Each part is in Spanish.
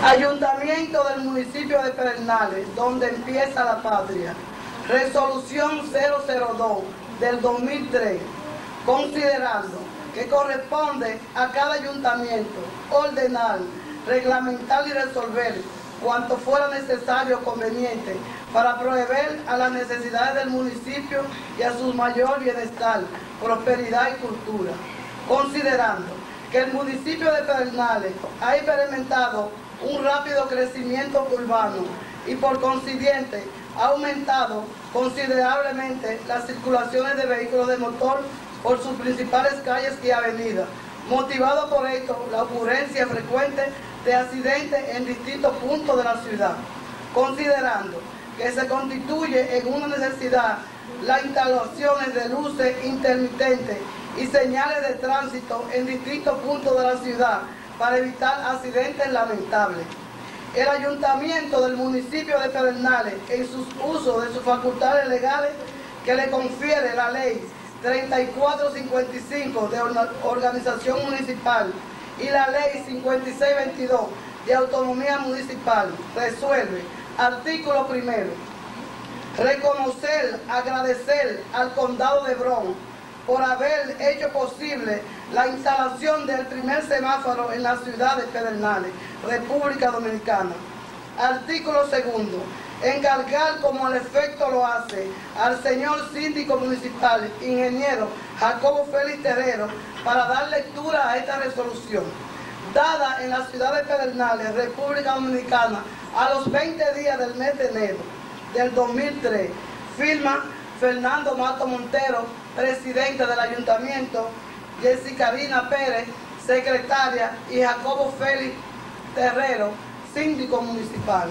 Ayuntamiento del municipio de Pedernales, donde empieza la patria. Resolución 002 del 2003, considerando que corresponde a cada ayuntamiento ordenar, reglamentar y resolver cuanto fuera necesario o conveniente para proveer a las necesidades del municipio y a su mayor bienestar, prosperidad y cultura. Considerando que el municipio de Pedernales ha experimentado un rápido crecimiento urbano y por consiguiente ha aumentado considerablemente las circulaciones de vehículos de motor por sus principales calles y avenidas, motivado por esto la ocurrencia frecuente de accidentes en distintos puntos de la ciudad, considerando que se constituye en una necesidad las instalaciones de luces intermitentes y señales de tránsito en distintos puntos de la ciudad para evitar accidentes lamentables. El ayuntamiento del municipio de Pedernales, en sus usos de sus facultades legales que le confiere la ley 3455 de organización municipal y la ley 5622 de autonomía municipal, resuelve, artículo primero, reconocer, agradecer al condado de Bron por haber hecho posible la instalación del primer semáforo en la ciudad de Pedernales, República Dominicana. Artículo segundo, encargar como al efecto lo hace al señor síndico municipal, ingeniero Jacobo Félix Terrero, para dar lectura a esta resolución, dada en la ciudad de Pedernales, República Dominicana, a los 20 días del mes de enero del 2003, firma Fernando Mato Montero, presidente del ayuntamiento, Jessica Karina Pérez, secretaria, y Jacobo Félix Terrero, síndico municipal.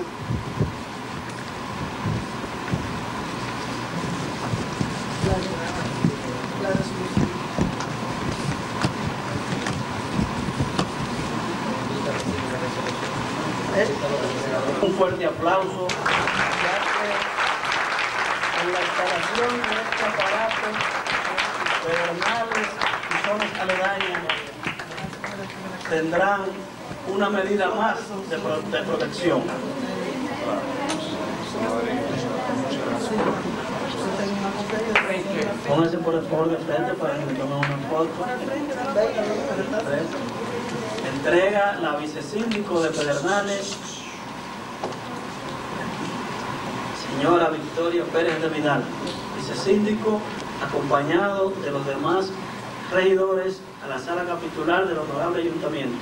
Un fuerte aplauso, ya que en la instalación de este aparato, Pedernales y zonas aledañas tendrán una medida más de protección. Pónganse por el favor de frente para que me tomen una foto. Entrega la vicesíndico de Pedernales, señora Victoria Pérez de Vidal, vicesíndico, acompañado de los demás regidores a la sala capitular del honorable ayuntamiento.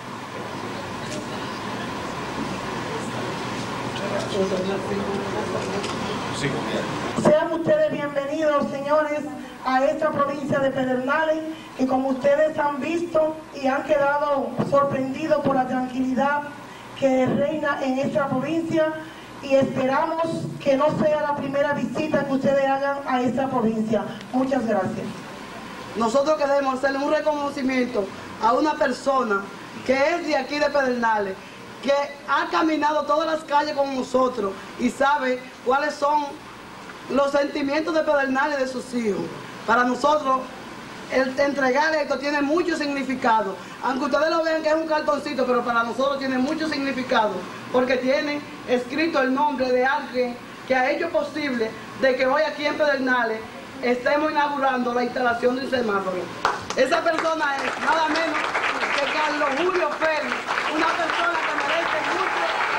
Sean ustedes bienvenidos, señores, a esta provincia de Pedernales, que como ustedes han visto y han quedado sorprendidos por la tranquilidad que reina en esta provincia, y esperamos que no sea la primera visita que ustedes hagan a esta provincia. Muchas gracias. Nosotros queremos hacerle un reconocimiento a una persona que es de aquí de Pedernales, que ha caminado todas las calles con nosotros y sabe cuáles son los sentimientos de Pedernales y de sus hijos. Para nosotros, el entregar esto tiene mucho significado. Aunque ustedes lo vean que es un cartoncito, pero para nosotros tiene mucho significado, porque tiene escrito el nombre de alguien que ha hecho posible de que hoy aquí en Pedernales estemos inaugurando la instalación de un semáforo. Esa persona es nada menos que Carlos Julio Félix, una persona que merece mucho.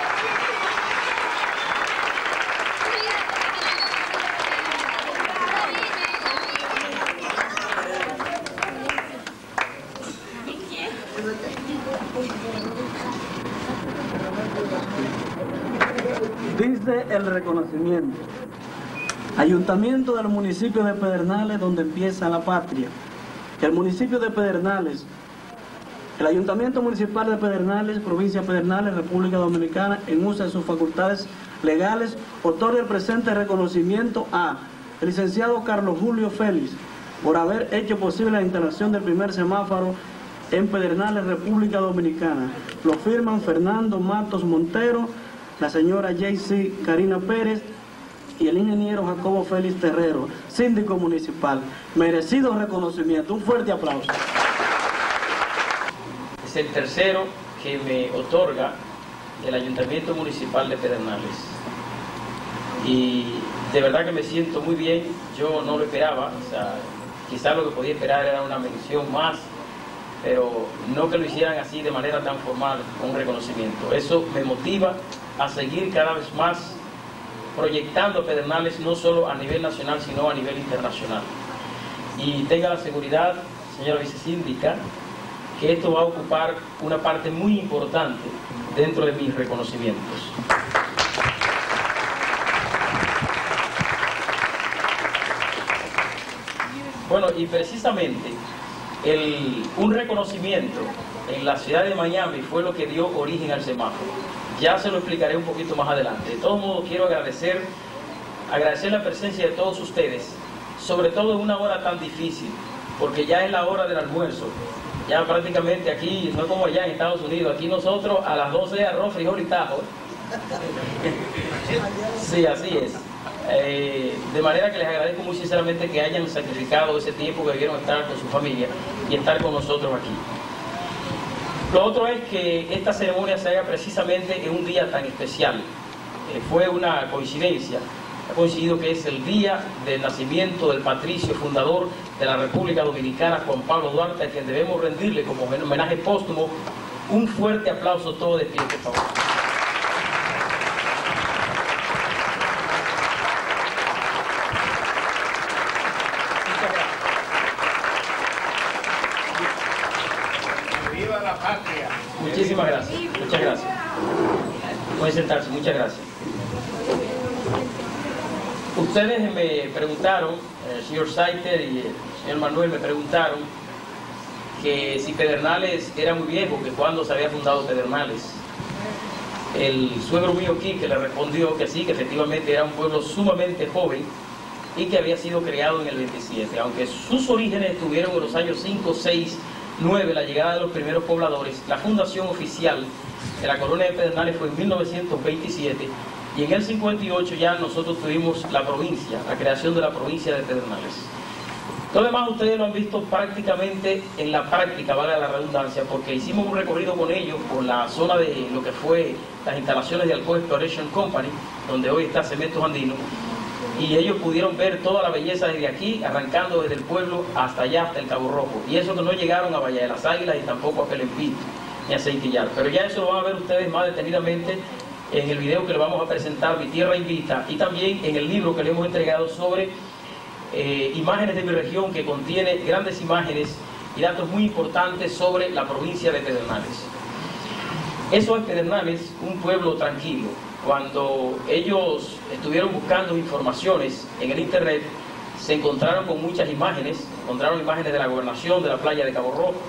Dice el reconocimiento: Ayuntamiento del municipio de Pedernales, donde empieza la patria. El municipio de Pedernales, el Ayuntamiento Municipal de Pedernales, provincia de Pedernales, República Dominicana, en uso de sus facultades legales, otorga el presente reconocimiento a el licenciado Carlos Julio Félix por haber hecho posible la instalación del primer semáforo en Pedernales, República Dominicana. Lo firman Fernando Matos Montero, la señora Jessica Karina Pérez y el ingeniero Jacobo Félix Terrero, síndico municipal. Merecido reconocimiento. Un fuerte aplauso. Es el tercero que me otorga del Ayuntamiento Municipal de Pedernales. Y de verdad que me siento muy bien. Yo no lo esperaba, o sea, quizás lo que podía esperar era una mención más, pero no que lo hicieran así de manera tan formal, un reconocimiento. Eso me motiva a seguir cada vez más proyectando Pedernales no solo a nivel nacional, sino a nivel internacional. Y tenga la seguridad, señora vicesíndica, que esto va a ocupar una parte muy importante dentro de mis reconocimientos. Bueno, y precisamente un reconocimiento en la ciudad de Miami fue lo que dio origen al semáforo. Ya se lo explicaré un poquito más adelante. De todos modos, quiero agradecer la presencia de todos ustedes, sobre todo en una hora tan difícil, porque ya es la hora del almuerzo. Ya prácticamente aquí, no es como allá en Estados Unidos, aquí nosotros a las 12 arroz, frijol y tajo. Sí, así es. De manera que les agradezco muy sinceramente que hayan sacrificado ese tiempo que debieron estar con su familia y estar con nosotros aquí. Lo otro es que esta ceremonia se haga precisamente en un día tan especial. Fue una coincidencia, ha coincidido que es el día del nacimiento del patricio fundador de la República Dominicana, Juan Pablo Duarte, a quien debemos rendirle como homenaje póstumo un fuerte aplauso todo de pie, por favor. ¡Viva la patria! Muchísimas gracias, muchas gracias. Pueden sentarse, muchas gracias. Ustedes me preguntaron, el señor Saiter y el señor Manuel me preguntaron que si Pedernales era muy viejo, que cuándo se había fundado Pedernales. El suegro mío aquí que le respondió que sí, que efectivamente era un pueblo sumamente joven y que había sido creado en el 27, aunque sus orígenes estuvieron en los años 5, 6, 9, la llegada de los primeros pobladores. La fundación oficial de la colonia de Pedernales fue en 1927 y en el 58 ya nosotros tuvimos la provincia, la creación de la provincia de Pedernales. Todo lo demás ustedes lo han visto prácticamente en la práctica, valga la redundancia, porque hicimos un recorrido con ellos por la zona de lo que fue las instalaciones de Alcoa Exploration Company, donde hoy está Cementos Andinos, y ellos pudieron ver toda la belleza desde aquí, arrancando desde el pueblo hasta allá, hasta el Cabo Rojo. Y eso que no llegaron a Valle de las Águilas y tampoco a Pelempito, ni a Ceitillar. Pero ya eso lo van a ver ustedes más detenidamente en el video que le vamos a presentar, Mi Tierra Invita, y también en el libro que le hemos entregado sobre imágenes de mi región, que contiene grandes imágenes y datos muy importantes sobre la provincia de Pedernales. Eso es Pedernales, un pueblo tranquilo. Cuando ellos estuvieron buscando informaciones en el internet, se encontraron con muchas imágenes, encontraron imágenes de la gobernación, de la playa de Cabo Rojo,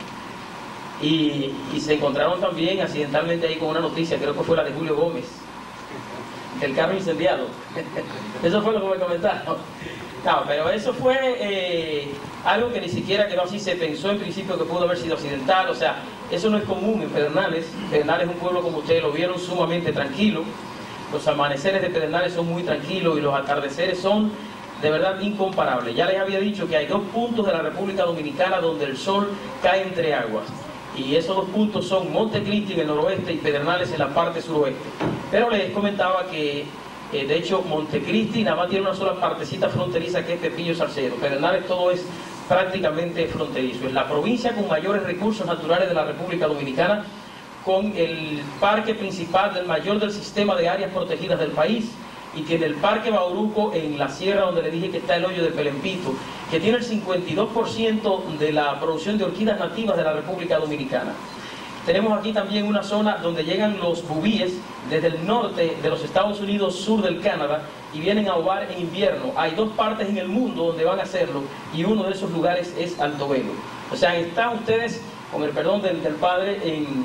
y se encontraron también accidentalmente ahí con una noticia, creo que fue la de Julio Gómez, del carro incendiado. Eso fue lo que me comentaron. No, pero eso fue algo que ni siquiera quedó así, se pensó en principio que pudo haber sido accidental, o sea, eso no es común en Pedernales. Pedernales es un pueblo, como ustedes lo vieron, sumamente tranquilo. Los amaneceres de Pedernales son muy tranquilos y los atardeceres son de verdad incomparables. Ya les había dicho que hay 2 puntos de la República Dominicana donde el sol cae entre aguas. Y esos 2 puntos son Montecristi en el noroeste y Pedernales en la parte suroeste. Pero les comentaba que, de hecho, Montecristi nada más tiene una sola partecita fronteriza, que es Pepillo Salcedo. Pedernales todo es prácticamente fronterizo. Es la provincia con mayores recursos naturales de la República Dominicana, con el parque principal del mayor del sistema de áreas protegidas del país, y tiene el Parque Bauruco en la sierra donde le dije que está el hoyo de Pelempito, que tiene el 52% de la producción de orquídeas nativas de la República Dominicana. Tenemos aquí también una zona donde llegan los bubíes desde el norte de los Estados Unidos, sur del Canadá, y vienen a ovar en invierno. Hay 2 partes en el mundo donde van a hacerlo, y uno de esos lugares es Alto Velo. O sea, están ustedes, con el perdón del Padre,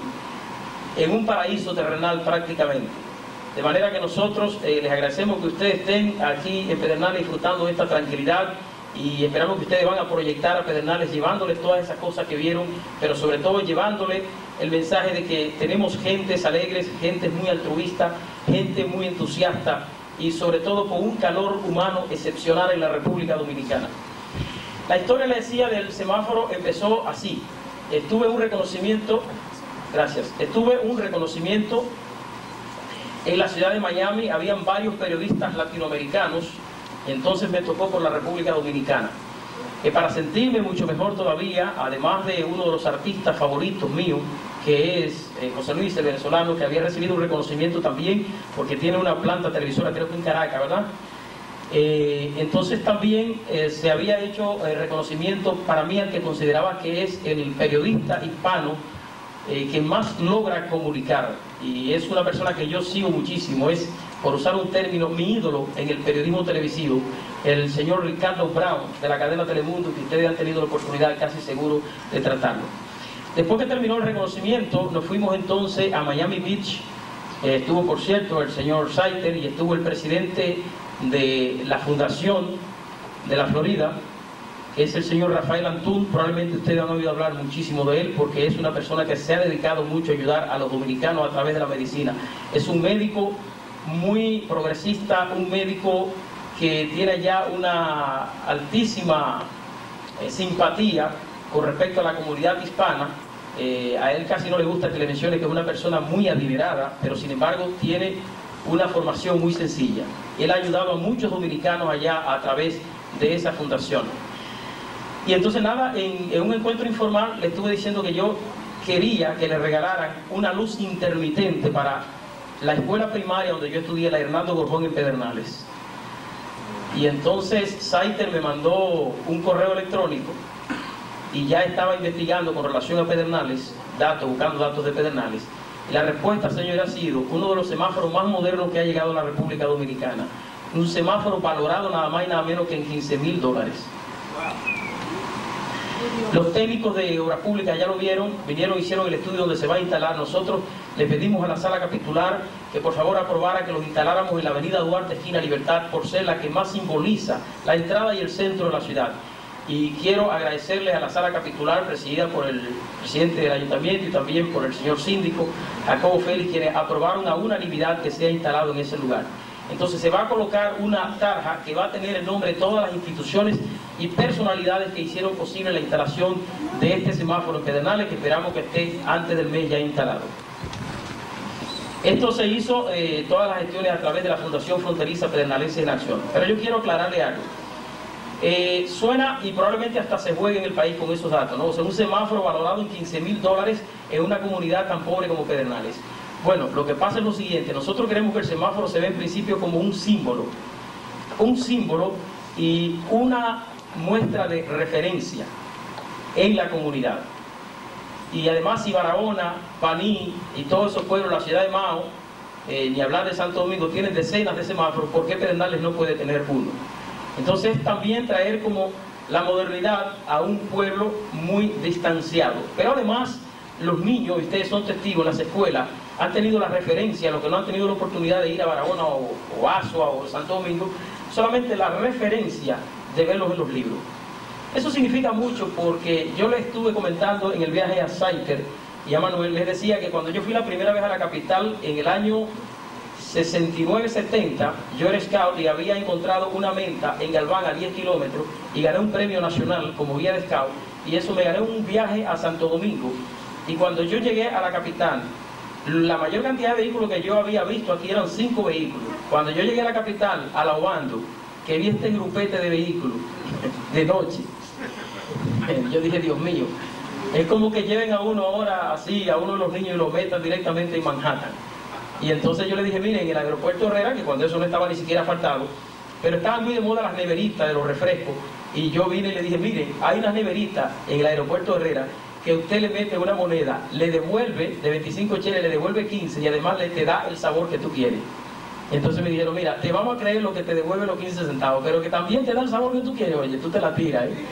en un paraíso terrenal prácticamente. De manera que nosotros les agradecemos que ustedes estén aquí en Pedernales disfrutando de esta tranquilidad, y esperamos que ustedes van a proyectar a Pedernales llevándoles todas esas cosas que vieron, pero sobre todo llevándole el mensaje de que tenemos gentes alegres, gente muy altruista, gente muy entusiasta y sobre todo con un calor humano excepcional en la República Dominicana. La historia, le decía, del semáforo empezó así. Estuve un reconocimiento En la ciudad de Miami habían varios periodistas latinoamericanos, entonces me tocó por la República Dominicana. Para sentirme mucho mejor todavía, además de uno de los artistas favoritos míos, que es José Luis, el venezolano, que había recibido un reconocimiento también, porque tiene una planta televisora, creo que en Caracas, ¿verdad? Entonces también se había hecho reconocimiento para mí al que consideraba que es el periodista hispano que más logra comunicar, y es una persona que yo sigo muchísimo, es, por usar un término, mi ídolo en el periodismo televisivo, el señor Ricardo Brown, de la cadena Telemundo, que ustedes han tenido la oportunidad casi seguro de tratarlo. Después que terminó el reconocimiento, nos fuimos entonces a Miami Beach. Estuvo, por cierto, el señor Saiter y estuvo el presidente de la Fundación de la Florida, que es el señor Rafael Antún. Probablemente ustedes han oído hablar muchísimo de él, porque es una persona que se ha dedicado mucho a ayudar a los dominicanos a través de la medicina. Es un médico muy progresista, un médico que tiene ya una altísima simpatía con respecto a la comunidad hispana. A él casi no le gusta que le mencione que es una persona muy adinerada, pero sin embargo tiene una formación muy sencilla. Él ha ayudado a muchos dominicanos allá a través de esa fundación. Y entonces nada, en un encuentro informal le estuve diciendo que yo quería que le regalaran una luz intermitente para la escuela primaria donde yo estudié, la Hernando Gorjón en Pedernales. Y entonces Saiter me mandó un correo electrónico y ya estaba investigando con relación a Pedernales, buscando datos de Pedernales. Y la respuesta, señor, ha sido uno de los semáforos más modernos que ha llegado a la República Dominicana. Un semáforo valorado nada más y nada menos que en $15,000. Los técnicos de Obras Públicas ya lo vieron, vinieron, hicieron el estudio donde se va a instalar. Nosotros le pedimos a la sala capitular que por favor aprobara que los instaláramos en la avenida Duarte, esquina Libertad, por ser la que más simboliza la entrada y el centro de la ciudad. Y quiero agradecerles a la sala capitular, presidida por el presidente del ayuntamiento y también por el señor síndico Jacobo Félix, quienes aprobaron a unanimidad que sea instalado en ese lugar. Entonces se va a colocar una tarja que va a tener el nombre de todas las instituciones y personalidades que hicieron posible la instalación de este semáforo en Pedernales, que esperamos que esté antes del mes ya instalado. Esto se hizo, todas las gestiones a través de la Fundación Fronteriza Pedernales en Acción. Pero yo quiero aclararle algo. Suena y probablemente hasta se juegue en el país con esos datos, ¿no? O sea, un semáforo valorado en $15,000 en una comunidad tan pobre como Pedernales. Bueno, lo que pasa es lo siguiente: nosotros queremos que el semáforo se vea en principio como un símbolo y una muestra de referencia en la comunidad. Y además, si Barahona, Paní y todos esos pueblos, la ciudad de Mao, ni hablar de Santo Domingo, tienen decenas de semáforos, ¿por qué Pedernales no puede tener uno? Entonces también traer como la modernidad a un pueblo muy distanciado. Pero además los niños, y ustedes son testigos, las escuelas han tenido la referencia, los que no han tenido la oportunidad de ir a Barahona o Azua o Santo Domingo, solamente la referencia de verlos en los libros. Eso significa mucho, porque yo les estuve comentando en el viaje a Saiter y a Manuel, les decía que cuando yo fui la primera vez a la capital en el año 69-70, yo era scout y había encontrado una menta en Galván a 10 kilómetros y gané un premio nacional como guía de scout, y eso me gané un viaje a Santo Domingo. Y cuando yo llegué a la capital, la mayor cantidad de vehículos que yo había visto aquí eran 5 vehículos. Cuando yo llegué a la capital, a La Obando, que vi este grupete de vehículos de noche, yo dije, Dios mío, es como que lleven a uno ahora así, a uno de los niños, y lo metan directamente en Manhattan. Y entonces yo le dije, miren, en el aeropuerto Herrera, que cuando eso no estaba ni siquiera asfaltado, pero estaban muy de moda las neveritas de los refrescos, y yo vine y le dije, miren, hay unas neveritas en el aeropuerto Herrera que usted le mete una moneda, le devuelve de 25 cheles, le devuelve 15 y además te da el sabor que tú quieres. Entonces me dijeron, mira, te vamos a creer lo que te devuelve los 15 centavos, pero que también te da el sabor que tú quieres. Oye, tú te la tiras, ¿eh?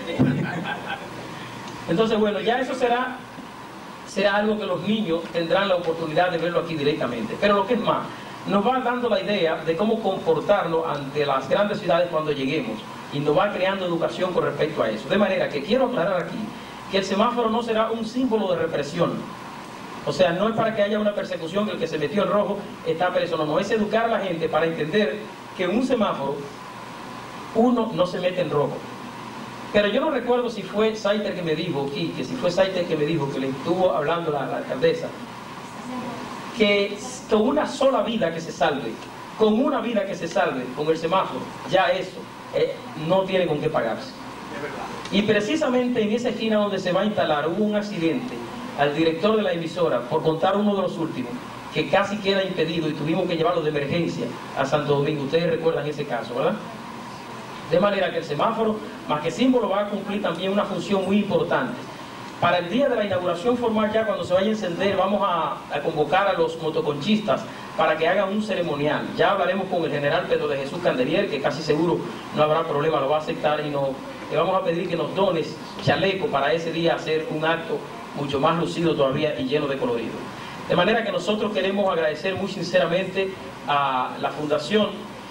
Entonces, bueno, ya eso será algo que los niños tendrán la oportunidad de verlo aquí directamente. Pero lo que es más, nos va dando la idea de cómo comportarnos ante las grandes ciudades cuando lleguemos, y nos va creando educación con respecto a eso. De manera que quiero aclarar aquí que el semáforo no será un símbolo de represión. O sea, no es para que haya una persecución, que el que se metió en rojo está preso. No, es educar a la gente para entender que en un semáforo uno no se mete en rojo. Pero yo no recuerdo si fue Saiter que me dijo, que si fue Saiter que me dijo, que le estuvo hablando la alcaldesa. que con una sola vida que se salve, con una vida que se salve, con el semáforo, ya eso no tiene con qué pagarse. Y precisamente en esa esquina donde se va a instalar hubo un accidente al director de la emisora, por contar uno de los últimos, que casi queda impedido y tuvimos que llevarlo de emergencia a Santo Domingo. Ustedes recuerdan ese caso, ¿verdad? De manera que el semáforo, más que símbolo, va a cumplir también una función muy importante. Para el día de la inauguración formal, ya cuando se vaya a encender, vamos a convocar a los motoconchistas para que hagan un ceremonial. Ya hablaremos con el general Pedro de Jesús Candelier, que casi seguro no habrá problema, lo va a aceptar, y le vamos a pedir que nos dones chaleco para ese día hacer un acto mucho más lucido todavía y lleno de colorido. De manera que nosotros queremos agradecer muy sinceramente a la Fundación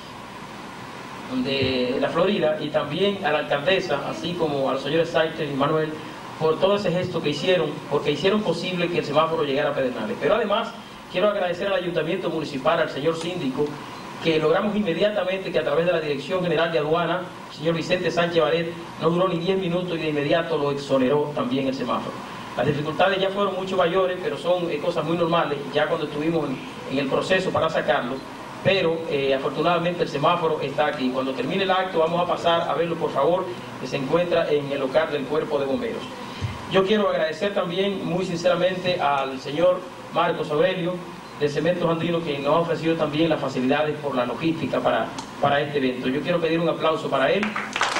de la Florida y también a la alcaldesa, así como a los señores Saiter y Manuel, por todo ese gesto que hicieron, porque hicieron posible que el semáforo llegara a Pedernales. Pero además quiero agradecer al Ayuntamiento Municipal, al señor síndico, que logramos inmediatamente que a través de la Dirección General de Aduana, el señor Vicente Sánchez Baret, no duró ni 10 minutos y de inmediato lo exoneró también el semáforo. Las dificultades ya fueron mucho mayores, pero son cosas muy normales, ya cuando estuvimos en el proceso para sacarlo, pero afortunadamente el semáforo está aquí. Cuando termine el acto vamos a pasar a verlo, por favor, que se encuentra en el local del Cuerpo de Bomberos. Yo quiero agradecer también muy sinceramente al señor Marcos Aurelio de Cementos Andino, que nos ha ofrecido también las facilidades por la logística para este evento. Yo quiero pedir un aplauso para él.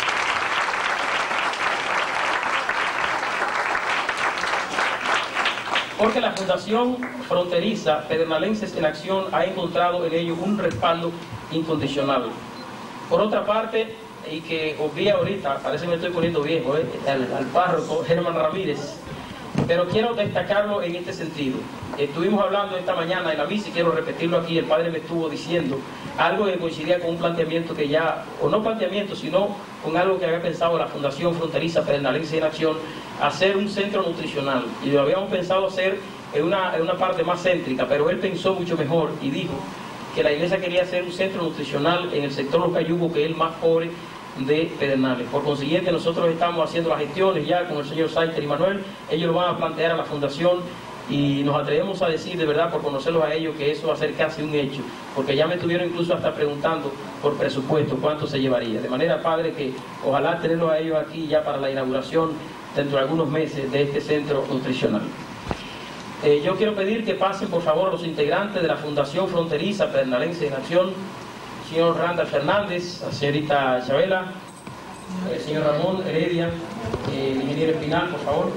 Porque la Fundación Fronteriza Pedernalenses en Acción ha encontrado en ello un respaldo incondicional. Por otra parte, y que obvié ahorita, parece que me estoy poniendo viejo, al párroco Germán Ramírez, pero quiero destacarlo en este sentido. Estuvimos hablando esta mañana en la misa y quiero repetirlo aquí. El padre me estuvo diciendo algo que coincidía con un planteamiento que ya, o no planteamiento, sino con algo que había pensado la Fundación Fronteriza Pedernalenses en Acción, hacer un centro nutricional. Y lo habíamos pensado hacer en una parte más céntrica, pero él pensó mucho mejor y dijo que la iglesia quería hacer un centro nutricional en el sector Los Cayubos, que es el más pobre de Pedernales. Por consiguiente, nosotros estamos haciendo las gestiones ya con el señor Saiter y Manuel. Ellos lo van a plantear a la fundación y nos atrevemos a decir, de verdad, por conocerlos a ellos, que eso va a ser casi un hecho, porque ya me estuvieron incluso hasta preguntando por presupuesto cuánto se llevaría. De manera, padre, que ojalá tenerlos a ellos aquí ya para la inauguración dentro de algunos meses de este centro nutricional. Yo quiero pedir que pasen por favor a los integrantes de la Fundación Fronteriza Pedernalenses en Acción, el señor Randall Fernández, la señorita Chabela, el señor Ramón Heredia, el ingeniero Espinal, por favor.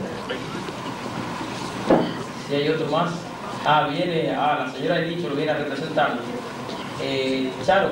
Si hay otro más. Viene, la señora de dicho lo viene a representar. Charo.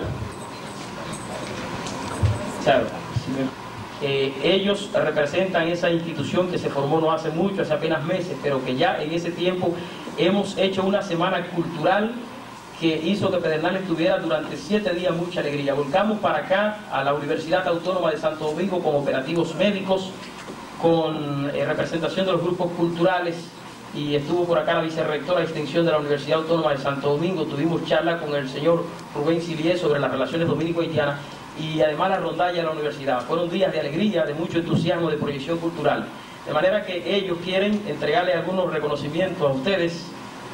Ellos representan esa institución que se formó no hace mucho, hace apenas meses, pero que ya en ese tiempo hemos hecho una semana cultural que hizo que Pedernales tuviera durante 7 días mucha alegría. Volcamos para acá a la Universidad Autónoma de Santo Domingo con operativos médicos, con representación de los grupos culturales, y estuvo por acá la vicerrectora de extensión de la Universidad Autónoma de Santo Domingo. Tuvimos charla con el señor Rubén Silié sobre las relaciones dominico-haitianas y además la rondalla de la universidad. Fueron días de alegría, de mucho entusiasmo, de proyección cultural. De manera que ellos quieren entregarle algunos reconocimientos a ustedes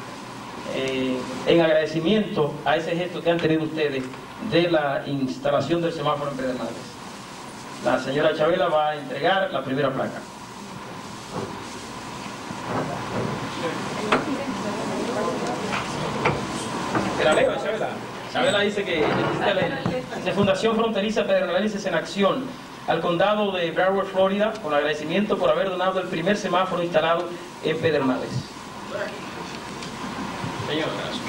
en agradecimiento a ese gesto que han tenido ustedes de la instalación del semáforo en Pedernales. La señora Chabela va a entregar la primera placa. ¿Te la leo, Chabela? Chabela dice que de Fundación Fronteriza Pedernales en Acción al condado de Broward, Florida, con agradecimiento por haber donado el primer semáforo instalado en Pedernales. Señor, gracias.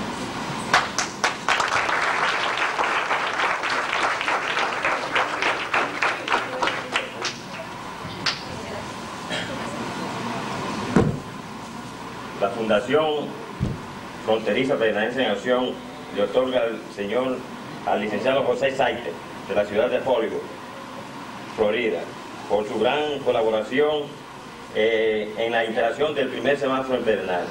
La Fundación Fronteriza Pedernales en Acción le otorga al licenciado José Saiter, de la ciudad de Hollywood, Florida, por su gran colaboración en la instalación del primer semáforo en Pedernales.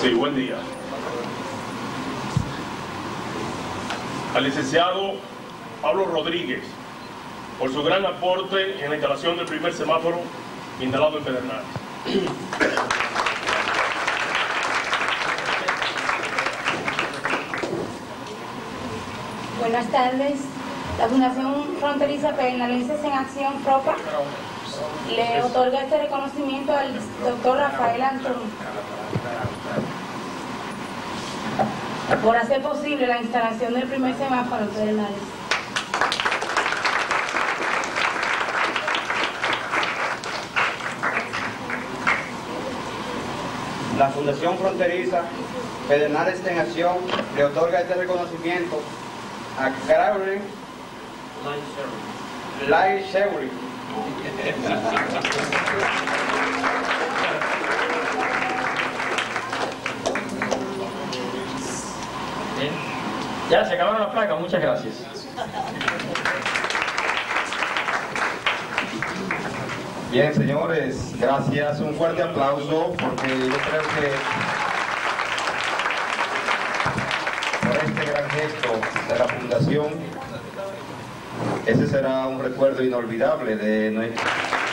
Sí, buen día. Al licenciado Pablo Rodríguez, por su gran aporte en la instalación del primer semáforo instalado en Pedernales. Buenas tardes. La Fundación Fronteriza Pedernales en Acción FROPA le otorga este reconocimiento al doctor Rafael Antún por hacer posible la instalación del primer semáforo en Pedernales. La Fundación Fronteriza Pedernales en Acción le otorga este reconocimiento a Caroline Lai Sherry. Bien. Ya se acabaron las placas, muchas gracias. Bien, señores, gracias. Un fuerte aplauso porque yo creo que por este gran gesto de la Fundación, ese será un recuerdo inolvidable de nuestro...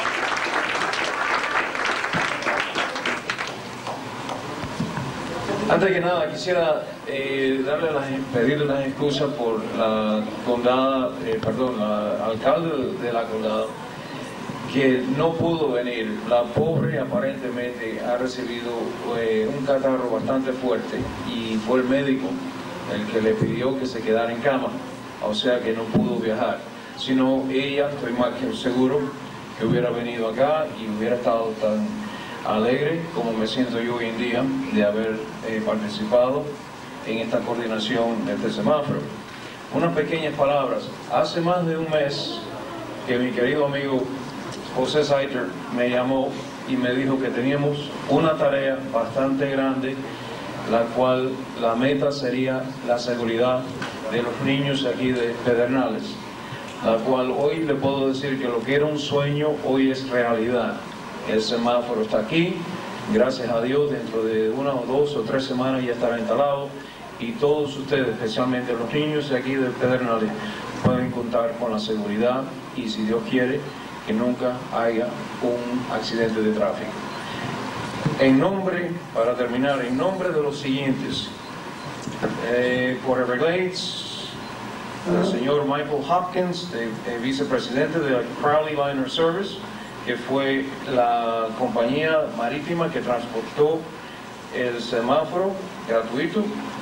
Antes que nada, quisiera pedirle unas excusas por la condada, la alcalde de la condada, que no pudo venir. La pobre aparentemente ha recibido un catarro bastante fuerte y fue el médico el que le pidió que se quedara en cama, o sea que no pudo viajar. Sino ella, estoy más que seguro, que hubiera venido acá y hubiera estado tan alegre como me siento yo hoy en día de haber participado en esta coordinación de este semáforo. Unas pequeñas palabras. Hace más de un mes que mi querido amigo José Saiter me llamó y me dijo que teníamos una tarea bastante grande, la cual la meta sería la seguridad de los niños aquí de Pedernales, la cual hoy le puedo decir que lo que era un sueño hoy es realidad. El semáforo está aquí, gracias a Dios, dentro de 1 o 2 o 3 semanas ya estará instalado y todos ustedes, especialmente los niños de aquí de Pedernales, pueden contar con la seguridad y, si Dios quiere, que nunca haya un accidente de tráfico. En nombre, para terminar, en nombre de los siguientes, por Everglades, el señor Michael Hopkins, vicepresidente de la Crowley Liner Service, que fue la compañía marítima que transportó el semáforo gratuito,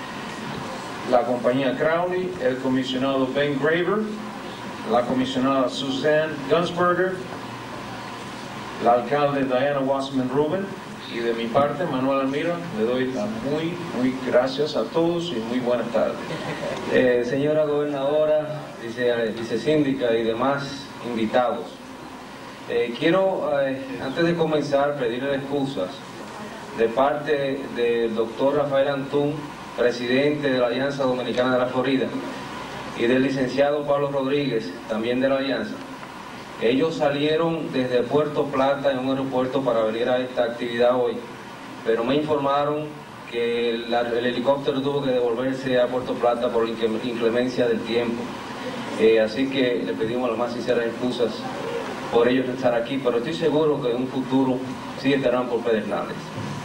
la compañía Crowley, el comisionado Ben Graver, la comisionada Suzanne Gunsberger, la alcalde Diana Wasserman Rubin, y de mi parte, Manuel Almira, le doy las muy gracias a todos y muy buenas tardes. Señora gobernadora, vicesíndica y demás invitados, quiero, antes de comenzar, pedirle excusas de parte del doctor Rafael Antún, presidente de la Alianza Dominicana de la Florida, y del licenciado Pablo Rodríguez, también de la Alianza. Ellos salieron desde Puerto Plata en un aeropuerto para venir a esta actividad hoy, pero me informaron que el helicóptero tuvo que devolverse a Puerto Plata por inclemencia del tiempo. Así que le pedimos las más sinceras excusas por ellos estar aquí, pero estoy seguro que en un futuro sí estarán por Pedernales.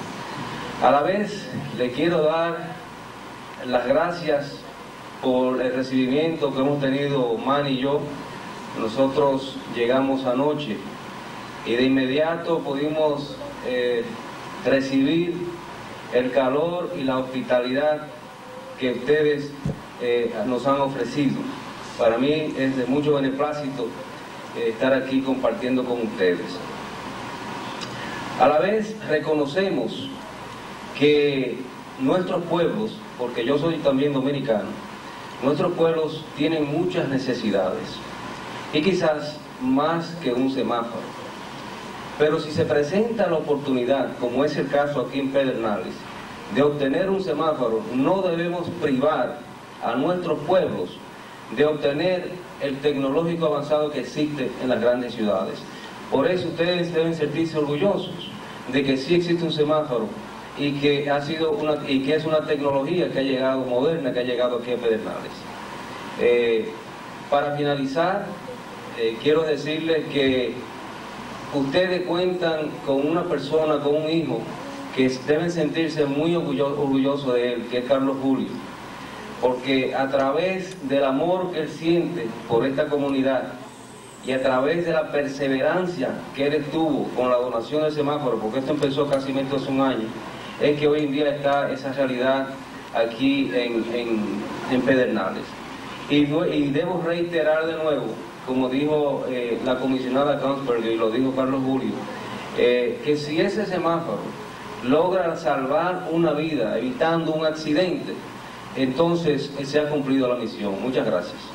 A la vez, le quiero dar las gracias por el recibimiento que hemos tenido Manny y yo. Nosotros llegamos anoche y de inmediato pudimos recibir el calor y la hospitalidad que ustedes nos han ofrecido. Para mí es de mucho beneplácito estar aquí compartiendo con ustedes. A la vez reconocemos que nuestros pueblos, porque yo soy también dominicano, nuestros pueblos tienen muchas necesidades y quizás más que un semáforo. Pero si se presenta la oportunidad, como es el caso aquí en Pedernales, de obtener un semáforo, no debemos privar a nuestros pueblos de obtener el tecnológico avanzado que existe en las grandes ciudades. Por eso ustedes deben sentirse orgullosos de que sí existe un semáforo y que es una tecnología que ha llegado moderna, que ha llegado aquí a Pedernales. Para finalizar, quiero decirles que ustedes cuentan con una persona, con un hijo, que deben sentirse muy orgullosos de él, que es Carlos Julio, porque a través del amor que él siente por esta comunidad y a través de la perseverancia que él tuvo con la donación del semáforo, porque esto empezó casi hace un año, es que hoy en día está esa realidad aquí en Pedernales. Y debo reiterar de nuevo, como dijo la comisionada Kansberg y lo dijo Carlos Julio, que si ese semáforo logra salvar una vida evitando un accidente, entonces se ha cumplido la misión. Muchas gracias.